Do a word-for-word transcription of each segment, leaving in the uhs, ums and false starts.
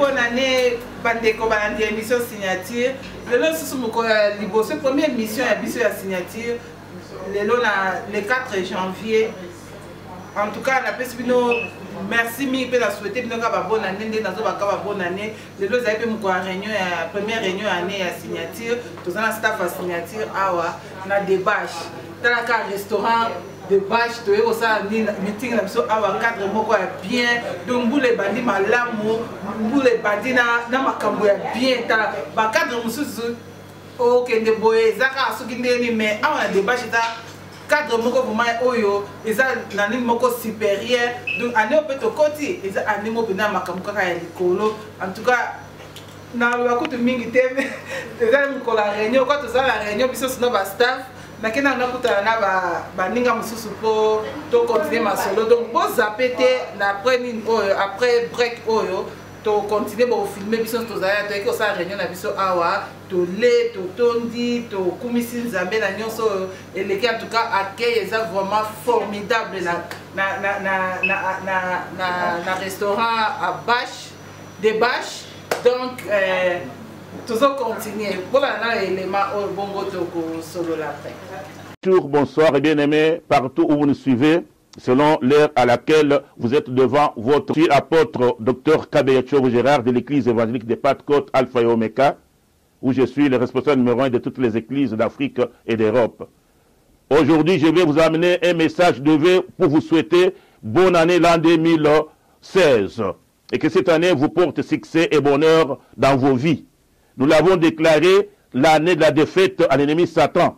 bonne année, Bandeko Balandi, émission signature. Le lot sous mon liboso, première émission émission à signature. Le lot le quatre janvier. En tout cas, on a fait merci mille pour la souhaiter une bonne année, une bonne année. Le lot avez une réunion, première réunion année à signature. Tous un staff à signature. Ah on a des bâches. Dans un restaurant. De bâche, tu es aussi meeting là, so awa cadre moko bien, donc vous les bandits malamu, vous les bandits na na makambo ya bien, ta ba cadre mususu, ok de boye, zaka asuki ndeni mais awa de bâche ta cadre moko vraiment oyo, eza na ni moko supérieur, donc ane opeto koti, eza ane mo bina makambo kaka ya likolo, en tout cas. Na wakutu mingi teme, eza mko la réunion, quand tu as la réunion, biso sino ba staff. Mais quand on a écouté la baninga mususu pour to continuer ma solo donc bon zapété après après break oyo to continuer pour filmer biso to zaya to eko sa réunion na biso awa to le to tondi to kumisi nzambe na nyonso et les en tout cas accueil est vraiment formidable na na na na na na na restaurant à Bâche des Bâches donc euh, toujours continuer. Voilà l'élément au bongo toko solo la paix. Bonjour, bonsoir et bien-aimés partout où vous nous suivez, selon l'heure à laquelle vous êtes devant votre apôtre Docteur Kabeyacho Gérard de l'église évangélique des Pates-Côtes Alpha et Omega, où je suis le responsable numéro un de toutes les églises d'Afrique et d'Europe. Aujourd'hui, je vais vous amener un message de vœux pour vous souhaiter bonne année l'an deux mille seize et que cette année vous porte succès et bonheur dans vos vies. Nous l'avons déclaré l'année de la défaite à l'ennemi Satan.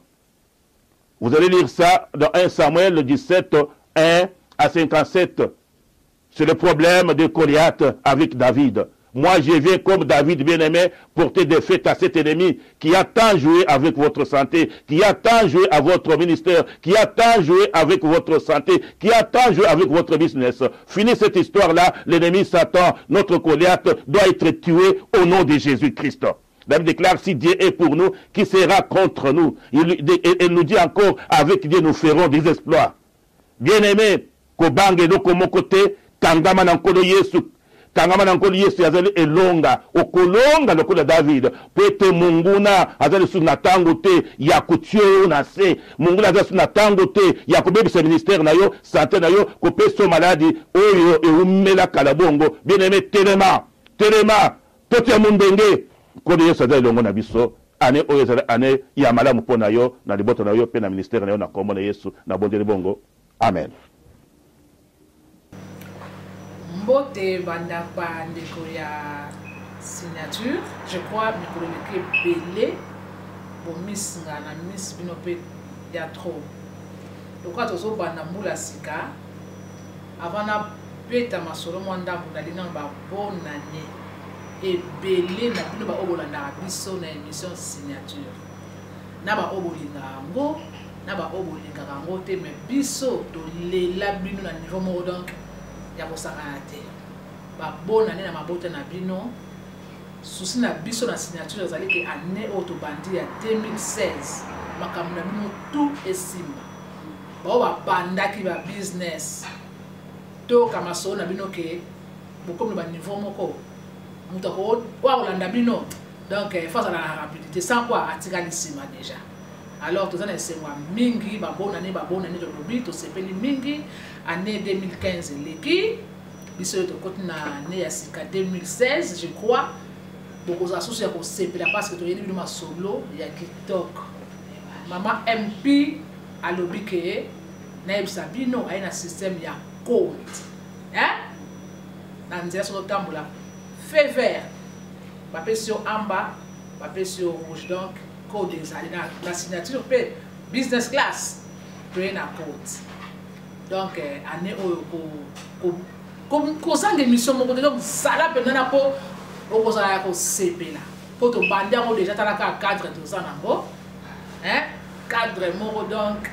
Vous allez lire ça dans un Samuel dix-sept, un à cinquante-sept. C'est le problème de Goliath avec David. Moi, je viens comme David bien-aimé porter défaite à cet ennemi qui a tant joué avec votre santé, qui a tant joué à votre ministère, qui a tant joué avec votre santé, qui a tant joué avec votre business. Fini cette histoire-là, l'ennemi Satan, notre Goliath, doit être tué au nom de Jésus-Christ. David déclare, si Dieu est pour nous, qui sera contre nous? Il, il, il nous dit encore, avec Dieu nous ferons des exploits. Bien-aimé, Kobange do komo côté, Tangama nankolo Yesu, Tangama nankolo Yesu yazali elonga, okolonga lokola David, pete munguna azali su natango te, ya kutio na se, munguna azali su natango te, ya kobebisa ministère na yo, santé na yo, kopeso maladi, oyo e umela kalabongo, bien-aimé, telema, telema, poti ya mundenge, Kode Yesu azali longo na biso ane oyo ezali ane ya malamu mpo na yo na liboto na yo pe na ministère na yo na kombo na Yesu na bondeli bongo amen. Mbote banda pa ndeko ya signature je crois mikolo meke belé bo miss nga na miss bino pe ya trop donc quand ozo banda mbula sika avant na peta masolo mwanda mbula lina ba bonne année et belé na bino ba obolanda biso na émission signature na ba obolinga ngo na ba obolinga ngo te mais biso to lela bino na niveau mo donc ya kosaka te ba bonne année na mabota na bino souci na biso na signature ezali ke année auto bandi ya deux mille seize makambo na bino tout esimba ba ba bandaki ba business to kama so na bino ke bokomi ba niveau moko mutako wa olanda bino donc face à la rapidité sans quoi atikali sima déjà alors tous année c'est moi mingi ba bonne année ba bonne année de lobby to sepeli mingi année deux mille quinze leki biso to côté na année ya sika deux mille seize je crois beaucoup associé ko sepela parce que to yeli bino solo ya TikTok mama M P a lobby ke na ebisa bino aina système ya code hein na nzela so tambola fait vert, papier sur en bas, papier sur rouge donc code exalé la signature peut business class peut na code donc année au comme comme émission mon donc ça là pendant po au cause la ko C P là pour to bander on déjà ta la cadre tout ça nango hein cadre mo donc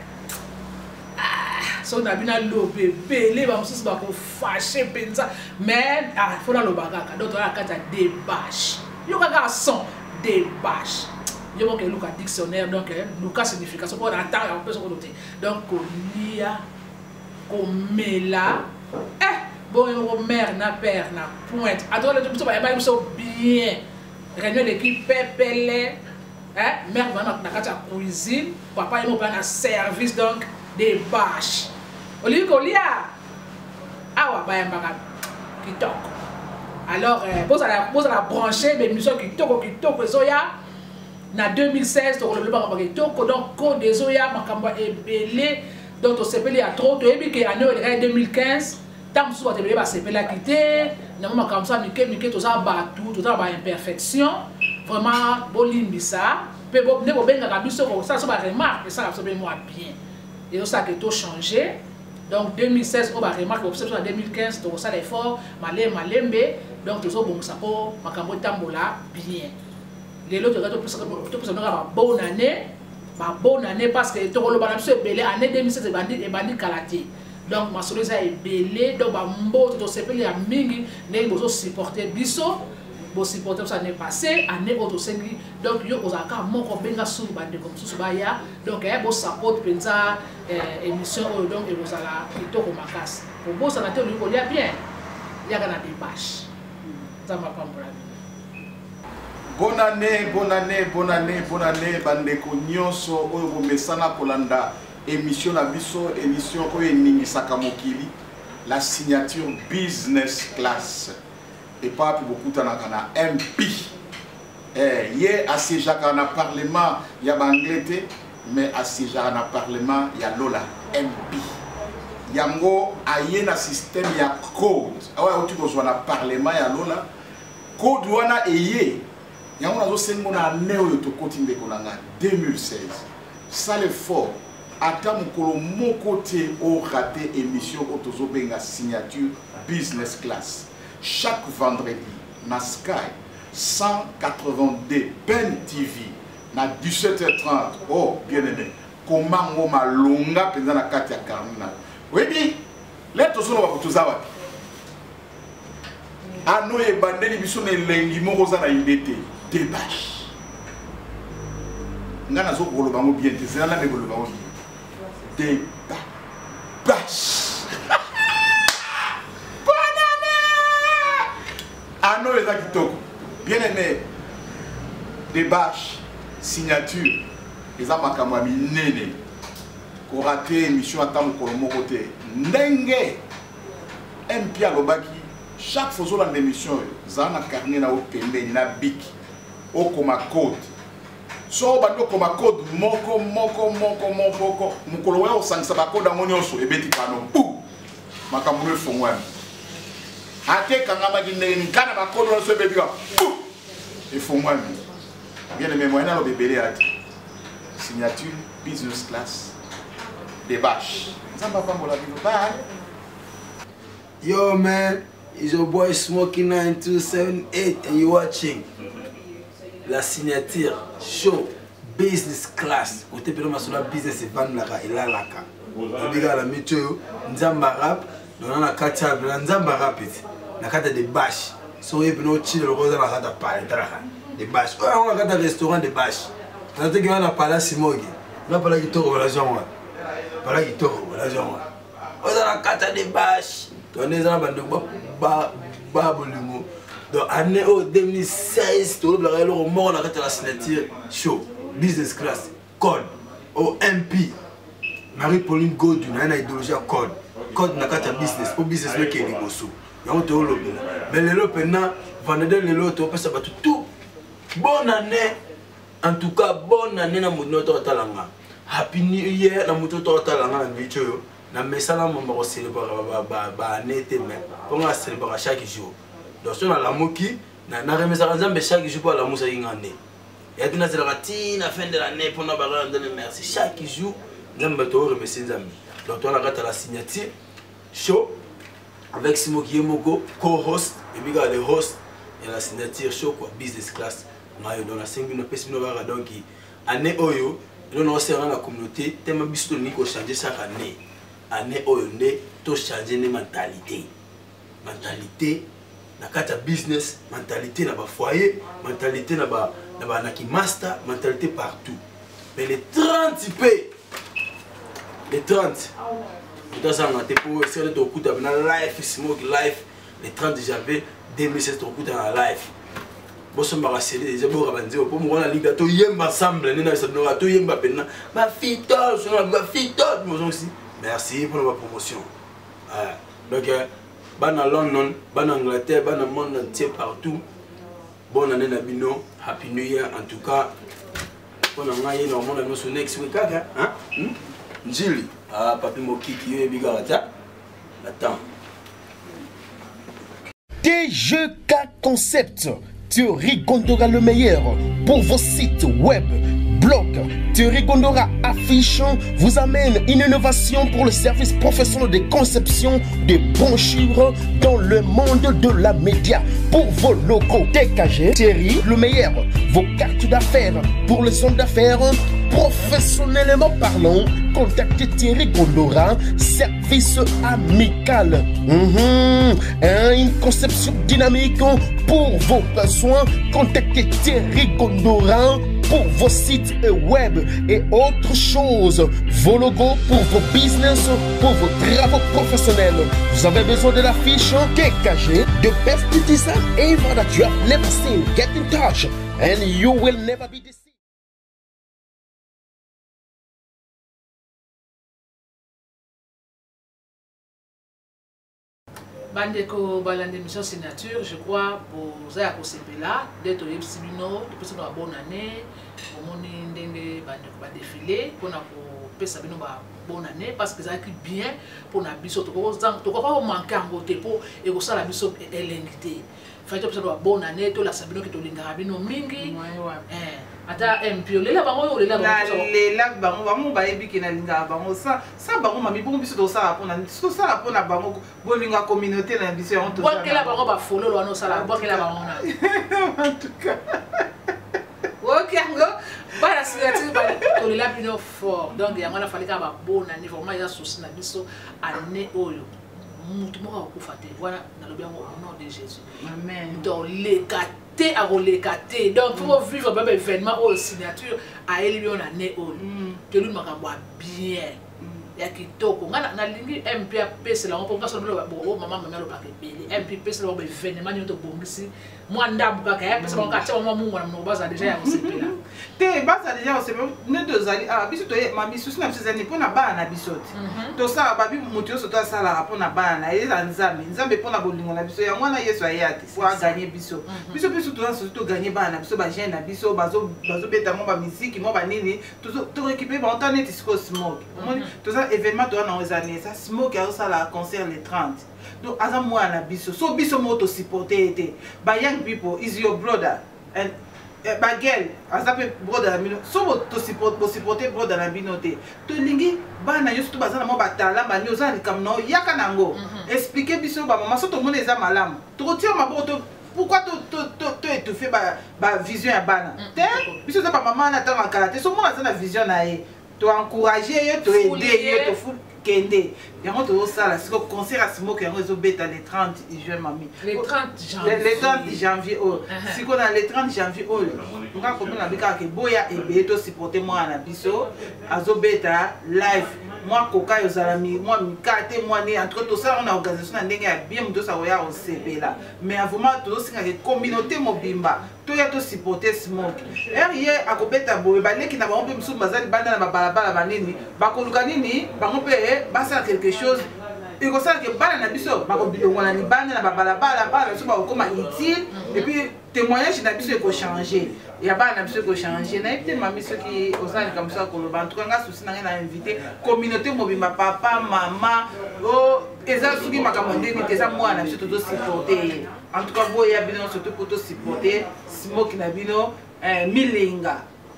so na bina lobé belé ba mususu ba ko fâché penza mais ah faut na lobaga ka d'autres la kata des bâches yo kaka son des bâches yo mo ke luka dictionnaire donc luka signification pour entendre on peut se noter donc ko lia ko mela eh bon mère na père na pointe alors le tout ba biso bien réunion l'équipe pépélé hein mère va na kata cuisine papa il m'a service donc des bâches au lieu qu'on lia awa ba yamba kitoko alors vous allez vous allez brancher des émissions kitoko kitoko zoya na deux mille seize to le ba kitoko donc code des zoya makambo ebelé donc on s'appelle à trop to ebi que année deux mille quinze tant que soit ebelé ba s'appelle à quitter na mama comme ça mike mike to ça ba tout to ça ba imperfection vraiment bolimbi ça pe bo ne bo benga ka biso ko ça so ba remarque ça absolument bien et ça que tout changé donc deux mille seize on va remarquer observation en deux mille quinze to ça l'effort malé malembe donc to so bon ça ko makambo tambola bien les autres to plus to plus on aura bonne année ma bonne année parce que to lo ba biso belé année deux mille seize et bandi et bandi kalati donc ma solution est belé donc ba mbo to sepeli ya mingi ne bozo supporter biso bo supporter ça n'est passé année auto sengi donc yo ozaka moko benga sou bande comme sou ba ya donc eh bo support penza émission donc et bozala kitoko makasi pour bo ça na te ko lia bien ya kana des bâches ça m'a pas mbula. Bonne année, bonne année, bonne année, bonne année, bandeko nyonso oyo bomesana kolanda émission na biso émission oyo ningisaka mokili la signature business class et pas plus beaucoup dans na M P eh hier à Sejaka na parlement ya banglete mais à Sejaka na parlement ya Lola M P yango aye na système ya code awa otu ko na parlement ya Lola code wana eye yango nazo sengo na neo yo to kotimbe konanga deux mille seize ça le fort ata mukolo moko te o raté émission otozo benga signature business class chaque vendredi na Sky cent quatre-vingt-deux Ben T V na dix-sept heures trente oh bien aimé komango malonga penza na kati ya karmina webi leto solo ba kutuzawa ano e bandeli biso ne lengi moko za na indete débache ngana zo kolo bango bien te zela na kolo bango débache ano eza kitoko bien aimé débache signature eza makambo ya minene ko raté émission ata mokolo moko te ndenge mp alobaki chaque fois ozolanda émission oyo zala na carnet na yo pembeni na biki okoma code so bandi okoma code moko moko moko moko mokolo oyo osangisa bakode yango nyonso ebeti kano bu makambo no efongwami ate kangamaki ndenge nkana bakode nyonso ebeti ka bu efongwami bien aimé moyen aloba ebele ate signature business class débache nzambe apambola bino bye. Yo man, it's your boy Smoky nine two seven eight and you're watching la signature show business class. Côté pelo masula business evanlaka elalaka. Obiga la météo nzamba rap dona na kata na nzamba rapid na kata de bâche. So e peno chile le rosa na kata pale traha. De bâche. Oh on kata restaurant de bâche. Na te na pala simogi. Na pala kitoko la jamwa. Pala kitoko la jamwa. Oza na kata de bâche. On est dans le bas bolingo. Donc, année deux mille seize, tout le monde a la signature show business class code au M P Marie-Pauline Godin a une idéologie code code na kata business pour business mais qui est liboso. Donc tout le monde. Mais les lots maintenant vendredi les lots on peut ça battre tout. Bonne année. En tout cas bonne année na munoto talanga. Happy New Year na munoto talanga na vidéo. Na mesala mamba ko célébrer ba ba année te mais pour moi célébrer chaque jour. Donc sur la moki na na remesa nzambe chaque jour pour la musa ingane. Et dina zela tina fin de l'année pour na ba rendre merci chaque jour nzambe to remercier nzambe. Donc toi la gata la signature show avec Simoki Yemoko co-host et biga le host et la signature show quoi business class. Mayo dans la cinq minutes pesi no ba donc année oyo nous on sert dans la communauté tellement biso ni ko changer chaque année. Année oyo nde to changer ne mentalité mentalité na kata business mentalité na ba foyer mentalité na ba na ba naki master mentalité partout mais les trente p les trente Dans un pour essayer de te couper dans live, Smoke live, le trente janvier deux mille seize, te couper dans la live. Bon, ça m'a rassuré, les gens m'ont dit, pour moi, la ligue, tu y es ensemble, tu y es maintenant. Ma fille, ma fille, moi aussi. Merci pour ma promotion. Donc, ban à London, ban à Angleterre, ban à monde entier partout. Bonne année, Nabino, Happy New Year, en tout cas. Bonne année, normalement, nous sommes next week, hein? Njili, ah, papi Mokiki, et Bigarata. Attends. T G K Concept, Thierry Gondora le meilleur pour vos sites web, blogs. Thierry Gondora Affiche vous amène une innovation pour le service professionnel de conception de brochures dans le monde de la média. Pour vos logos T K G, Thierry le meilleur, vos cartes d'affaires pour les hommes d'affaires. Professionnellement parlant, contactez Thierry Gondora, service amical. Mmh. Une conception dynamique pour vos besoins. Contactez Thierry Gondora pour vos sites web et autres choses. Vos logos pour vos business, pour vos travaux professionnels. Vous avez besoin de l'affiche T K G, the best design ever that you have never seen. Get in touch and you will never be deceived. Bandeko balande mission signature, je crois pour ça à là d'être au Yepsibino, depuis ça une bonne année, au moni ndenge bandeko ba défilé pour na pour pesa bino ba bonne année parce que ça écrit bien pour na biso to ko to ko pas manquer en côté pour et ko ça la biso elengité. Fait que ça ba bonne année to la sabino ki to linga bino mingi. Eh ata empio lela bango lela bango lela bango bango ba ebi ki na linga bango ça ça bango mami bon biso to ça pour na so ça pour na bango bolinga communauté na biso on to ça kela bango ba follow lo no sala bo kela bango na en tout cas OK ngo ba la signature ba to lela bino fort donc ya ngana fallait ka ba bonne année vraiment ya souci na biso année oyo mutu mo ko fate voilà na lo bien au nom de Jésus amen dans les T à relécater donc faut vivre un événement ou signature à éliminer on année ou que lui m'a bien ya kitoko ngana na lingi M P P c'est là on peut pas seulement bon maman maman le paquet M P P c'est là événement ni to bongisi moi ndabu ka ka parce que on ka tsa moi mungu na mnobaza déjà ya kosepe là te baza déjà on se ne deux ali ah biso to ma biso na biso zani pona ba na bisoti to ça ba bi mutu so to sala pona ba na eza nzambe nzambe pona bolingo na biso ya mwana Yesu ayati pour gagner biso biso biso to so to gagner ba na biso ba jeune na biso bazo bazo beta mo ba musique mo ba nini to to récupérer ba internet isiko smoke to ça événement to na ozane ça smoke ya ça la concert les trente donc aza moi na biso so biso moto supporter été ba young people is your brother and ba girl azape brother na bino so to support to supporter brother na bino te to lingi bana yo surtout bazana mo batala ba nyoza likam no yaka nango expliquer biso ba mama so to mona eza malamu to retire maboko to pourquoi to to to to étouffer ba ba vision ya bana te biso za ba mama na tanga kala te so mona za na vision na ye to encourager yo to aider yo to fu kende yango to ça là c'est concert à Smoke yango zo beta les trente juin mami les trente janvier les trente janvier oh si ko na les trente janvier oh nga ko na bika ke boya ebe to supporter moi na biso azo beta live moi koka yo zalami moi mikate moi ni entre tout ça on a organisation na ndenge ya bien muto sa oya o sebela mais vraiment to singa ke communauté mobimba to ya to supporter Smoke er akobeta boye baleki na ba mpe msu bazali banda na balabala banini bakoluka nini bango pe basa quelque chose et comme ça que bana na biso ba ko bilongona ni bana na balabala bana so ba ko ma utile et puis témoignage na biso ko changer ya bana na biso ko changer na peut-être mami ceux qui osana comme ça ko lo ba en tout cas nga souci na na inviter communauté mobimba papa maman oh eza suki makambo ndeni teza mwana biso to supporter en tout cas boya bino surtout pour to supporter Smoke na bino euh milinga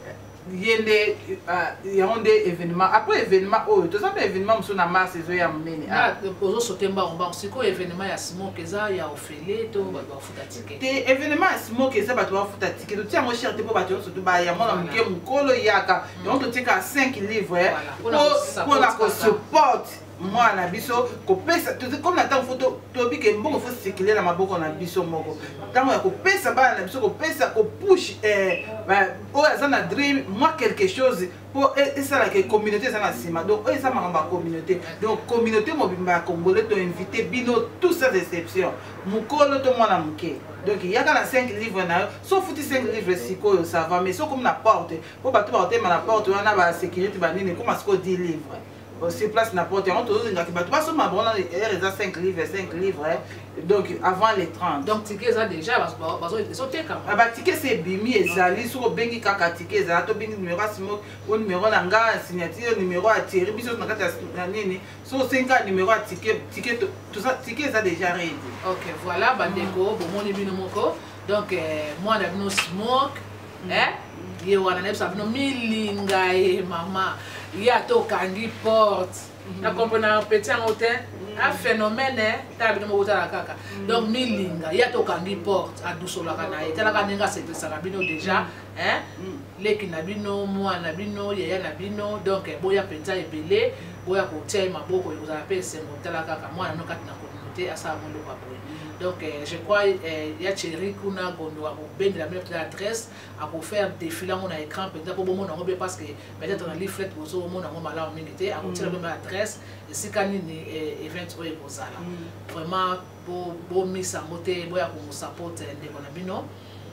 yende yonde événement après événement oh tout ça événement monsieur na mars ezo ya mnene ah ozo sotemba on ba siko événement ya Smoke eza ya ofele to ba futa ticket te événement ya Smoke eza ba to futa ticket to tia mo cher te po ba to surtout ba ya mona mke mkolo yaka donc to tika cinq livres pour pour la support moi na biso ko pesa comme la temps photo to bi que mbongo faut circuler na maboko na biso moko tango ya kopesa bana na biso kopesa ko push eh ba o azana dream moi quelque chose pour et ça la communauté ça na sima donc eux ça ma communauté donc communauté mobimba congolais to invité bino tous ces exceptions mukolo to mwana muke donc il y a quand cinq livres na sauf fouti cinq livres siko ça va mais so comme na porte pour ba to ba na la porte wana ba sécurité ba nini comme ce dix livres sur place n'importe on tous les gars pas seulement bon il a cinq livres cinq livres donc avant les trente donc ticket ça déjà parce que ils sont quand ah bah ticket c'est bimi et zali sur bengi kaka ticket za to bengi numéro simo au numéro nanga signature numéro à tirer biso na kata na nini so cinq numéro à ticket ticket tout ça ticket ça déjà ready. OK voilà bandeko bon mon bino moko donc moi na bino smoke hein ye wana na bino bino milinga e mama ya to kangi porte na comprendre petit en hôtel un phénomène ta bino mo la kaka donc milinga ya to kangi porte a dousola kana etala kanenga c'est ça bino déjà hein les kinabino moi na bino ya na bino donc boya penza ebele boya ko tia maboko yo za pesa ngo tala kaka moi na kati na communauté asa mo lo papoye. Donc euh, je crois il euh, y a Thierry Kuna Gondo à ben de la même adresse à pour faire défiler mon écran peut-être pour mon nom parce que peut-être dans leaflet vous au mon nom malade en minute à côté de la même adresse et si kanini event ou ebozala vraiment pour pour mise en moté boya pour support de bonabino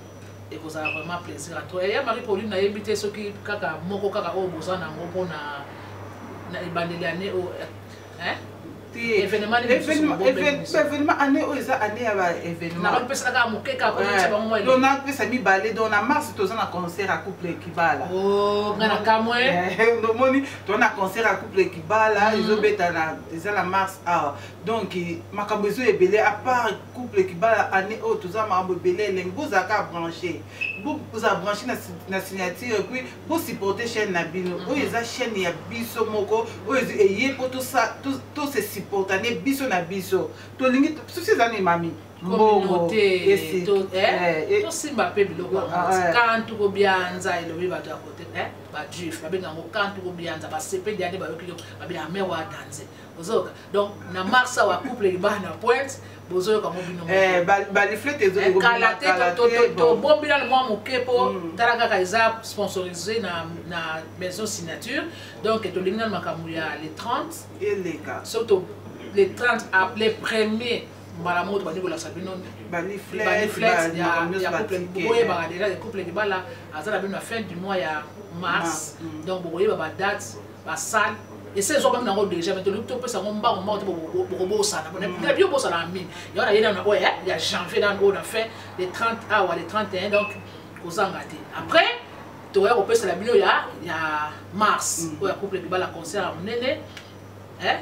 et vous avez vraiment plaisir à toi et ya Marie Pauline na invité ceux qui kaka moko kaka o bozana ngo na na ibandeli ane o hein événement événement année où ça année à événement on peut ça ka mukeka ko ça ba moi on a fait ça mi balé dans la mars tous un concert à couple qui bala oh ngana kamwe no moni to na concert à couple qui bala ils ont beta na ça la mars ah donc makambo zo ebele à part couple qui bala année où tous un makambo ebele lengo za ka brancher vous vous a branché na signature et puis vous supporter chaîne na bino o eza chaîne ya biso moko o eye pour tout ça tout tout c'est pourtané biso na biso to lingi tous ces années mami communauté to eh to simba pe biloko quand to bianza ile bi bato akote eh ba juif ba benga ngo quand to bianza ba sepe dia de ba yokyo ba bi amewa danse ozoka donc na marsa wa couple ibana point bozo ka mo bino eh ba les flètes ezo kala te to to bombila le moi mokepo taraka ka isa sponsorisé na na maison signature donc to lingi na makamu ya les trente et les cas surtout les trente les premiers malamu to bani bola sabino bani flètes bani flètes ya ya couple boye ba déjà les couples qui bala azala bino fin du mois ya mars donc boye ba date ba salle et ces hommes n'ont déjà mais tout le monde peut s'en battre au moment où au beau ça n'a bien beau ça la mine il y a il y a il y a janvier dans on a fait les trente ah ou les trente et un donc aux engagés après tu vois on peut se la mine il y a il y a mars où il couple qui va la concert à Néné hein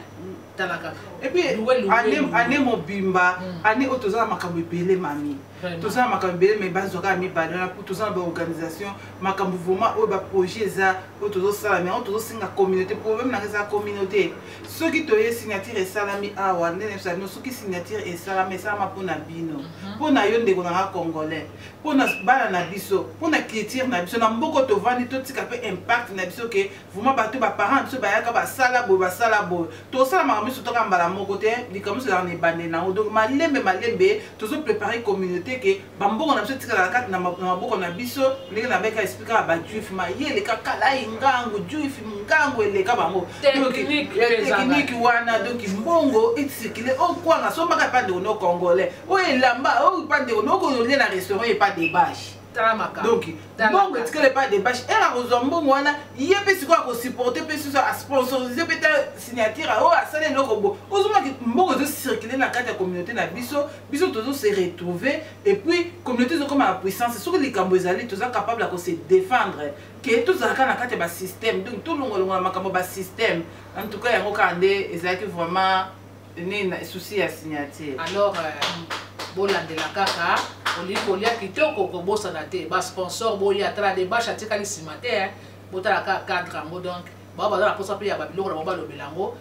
et puis année année mobimba année autoza makambo belé mami toza makambo belé mais bazoka mi balana pour toza ba organisation makambo vraiment o ba projet za autozo sala mais autozo singa communauté problème na za communauté ceux qui toye signature salami awa ndene ça no ceux qui signature et salami ça ma pona bino pona yo ndeko na congolais pona bala na biso pona culture na biso na mboko to vandi to tika pe impact na biso que vraiment bato ba parents biso ba yaka ba sala bo ba sala bo to sala ma biso to kambala mon côté dit comme ça on est bandé na donc malembe malembe toujours préparer communauté que bambongo na biso tika la carte na maboko na biso ndenge na beka expliquer ba juif ma yele kakala ingango juif ngango ele ka bango technique technique wana donc mbongo etikile o kwa na somba ka pa de no congolais o elamba o pa de no ko le na restaurant et pas de bâche donc bon que tu pas des bâches et la rozombo wana yebe siko ko supporter pe sur à sponsoriser peut-être signature o à ça les loco ozuma ki mbongo de circuler na carte communauté na biso biso toujours se retrouver et puis communauté comme la puissance sur les cambozali tous capable de se défendre que tout ça na carte ba système donc tout longo longo makambo ba système en tout cas yango kande ezaki vraiment ni souci à signature alors bolandela kaka olikolia kitoko kobosana te ba sponsor boya tra de bacha tikali simate botala ka cadre yango donc ba ba na posa pe ya ba biloko na ba lobelango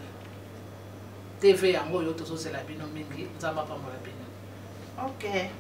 T V yango yo tozo c'est la bino mingi nzamba pa mo la bino. OK.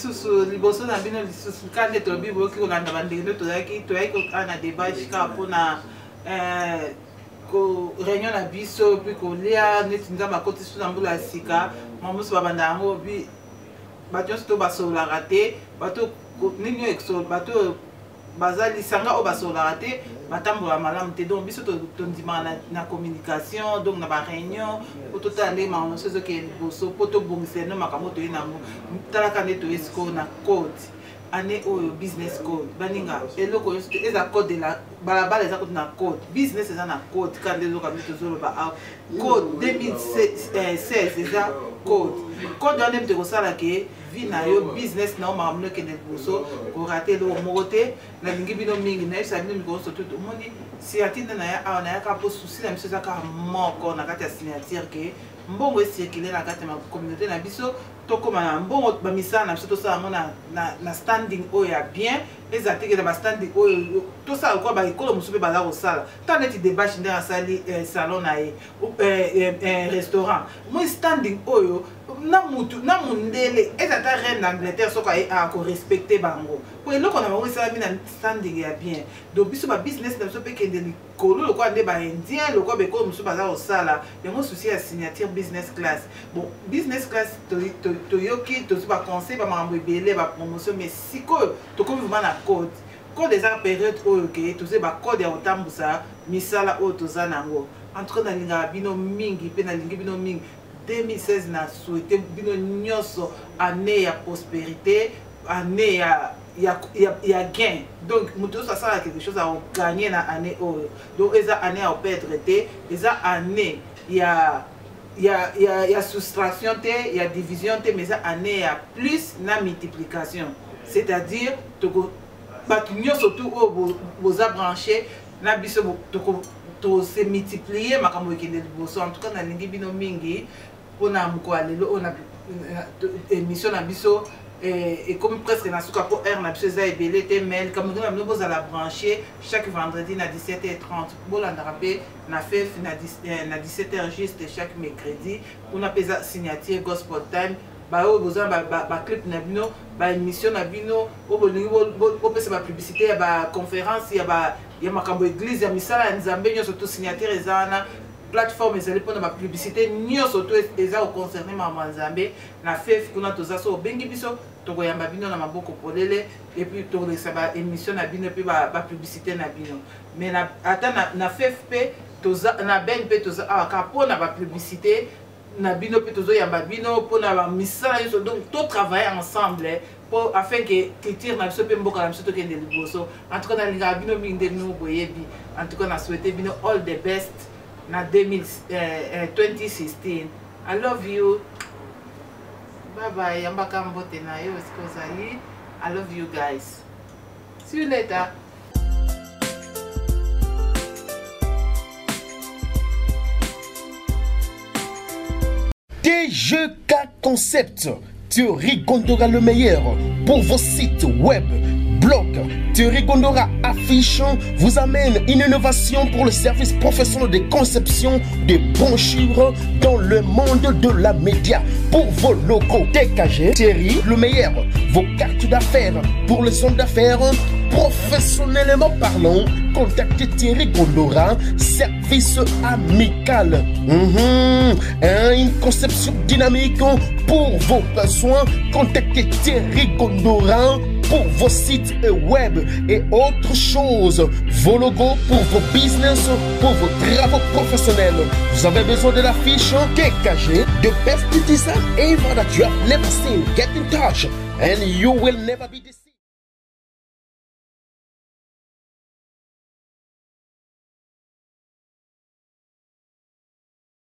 lisusu liboso na bino lisusu kande to bibo ki olanda bandenge to yaki to yaki ana débat jusqu'à pona euh ko réunion na biso puis ko lia neti nzamba koti su na mbula sika mamuso babanda yango bi bato to basola raté bato nini exo bato bazali sanga o basola raté batambola malamu te donc biso to ndima na, na communication donc na ba réunion poto tande ma on sezo ke boso poto bongise no makambo to ina mo talaka ne to esco na code ane oyo business code baninga eloko eza code la balabala eza code na code business eza na code kande loka mito zolo ba code deux mille seize eza code code ane mte ko sala ke vi na yo business na o makambo ke ne boso ko rater lo mote na lingi bino mingi na isa bino ko so tout moni si atinda na ya na ya ka po souci na miso za ka moko na kati ya signature ke mbongo esirkile na kati ya communauté na biso tokoma na mbongo bamisala na biso tosala na, na, na standing oyo ya bien ezateke na bastanding oyo tosala kwa baekolo mosusu mpe baza kosala ta neti debashi nde asali eh, salon na ye eh, eh, eh, restaurant moi standing oyo na mutu na mundele ezata reine d'Angleterre soko aye akorespecte bango po eloko na bango esalami na standing ya bien donc biso babusiness na biso mpe kende likolo lokwa nde baindien lokwa bekolo mosusu baza kosala yango susi ya signature business class bon business class toyoki tozi baconseil bamakambo ebele bapromotion mais sikoyo tokomi vraiment na code code eza période oyo ke toze bacode ya kotambusa misala oyo toza nango en tout cas nalingaka bino mingi mpe nalingi bino mingi deux mille seize na souhaité bino nyonso année ya prospérité année ya ya ya, ya gain donc moto ça sala quelque chose à gagner na année oyo donc eza année à perdre te eza année ya ya ya ya soustraction te ya division te mais eza année ya plus na multiplication c'est-à-dire toko batu nyonso tout oyo boza branché na biso toko to se multiplier makambo ekende liboso en tout cas nalingi bino mingi mpona mokolo lelo oyo na émission na biso et comme presque na suka po heure na biso eza ebele te mail comme na bino bozala branché chaque vendredi na dix-sept heures trente bolandaka mpe na fef na dix-sept heures juste chaque mercredi mpona mpe eza signature gospel time baoyo boza baclip na bino baémission na bino oyo bolingi bopesa bapublicité ya baconférence ya makambo église ya misala ya nzambe nyonso to signature eza wana plateforme ezali mpona bapublicité nyonso to eza koconcerne makambo ya nzambe na fef kuna toza so obengi biso tokoyamba bino na maboko polele epuis tokolekisa baémission na bino mpe bapublicité na bino mais ata na fef mpe na ben mpe toza awa kaka mpona bapublicité na bino pe tozoyamba bino pona ba misala yoso donc to travailler ensemble pour afin que culture na biso pe mboka na biso to kende liboso en tout cas na linga bino mingi no boyebi en tout cas na souhaiter bino all the best na twenty sixteen I love you bye bye yamba kambote na yo eskozali I love you guys see you later. T G K Concept, Thierry Gondora le meilleur pour vos sites web, blogs. Thierry Gondora Affiche vous amène une innovation pour le service professionnel de conception de brochures dans le monde de la média. Pour vos logos T K G, Thierry le meilleur, vos cartes d'affaires pour les hommes d'affaires. Professionnellement parlant, contactez Thierry Gondora, service amical. Mmh. Une conception dynamique pour vos besoins. Contactez Thierry Gondora pour vos sites web et autres choses. Vos logos pour vos business, pour vos travaux professionnels. Vous avez besoin de l'affiche T K G, the best design ever that you have never seen. Get in touch and you will never be disappointed.